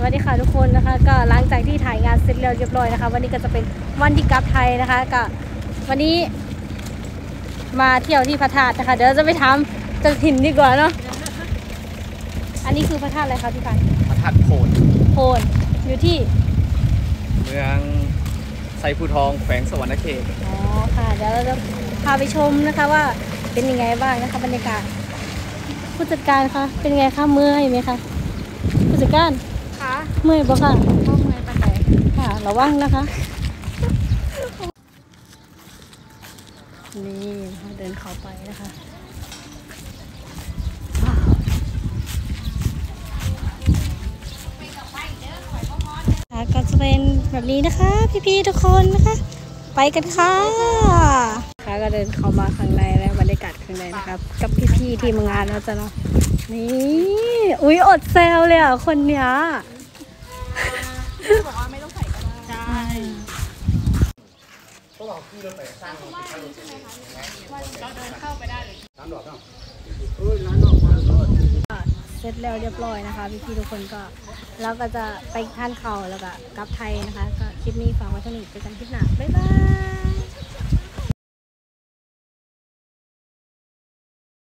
วัสดีค่ะทุกคนนะคะก็หลังจากที่ถ่ายงานเสร็จแล้วเรียบร้อยนะคะวันนี้ก็จะเป็นวันที่กลับไทยนะคะก็วันนี้มาเที่ยวที่พระธาตุนะคะเดี๋ยวจะไปทำจากถิ่นดีกว่าเนาะอันนี้คือพระธาตุอะไรคะพี่พันธุ์พระธาตุโพนอยู่ที่เมืองไซภูทองแขวงสวรรณเขตอ๋อค่ะเดี๋ยวเราจะพาไปชมนะคะว่าเป็นยังไงบ้างนะคะบรรยากาศผู้จัดการคะเป็นไงคะเมื่อยไหมคะผู้จัดการค่ะเมื่อยปะคะก็เมื่อยปานใดค่ะระวังนะคะนี่เดินเข้าไปนะคะก็จะเป็นแบบนี้นะคะพี่ๆทุกคนนะคะไปกันค่ะค่ะก็เดินเข้ามาข้างในแล้วบรรยากาศข้างในนะครับกับพี่ๆที่มางานนะจ๊ะเนาะนี่อุ๊ยอดแซวเลยอ่ะคนเนี้ยบอกว่าไม่ต้องใส่ก็ได้ใช่พวกเราขี่รถไปสร้างเราเดินเข้าไปได้เลยร้านดอกเนาะร้านดอกเสร็จแล้วเรียบร้อยนะคะพี่ๆทุกคนก็แล้วก็จะไปทานข้าวแล้วก็กลับไทยนะคะก็คลิปนี้ฝากไว้เท่านี้เจอกันคลิปหน้าบ๊ายบาย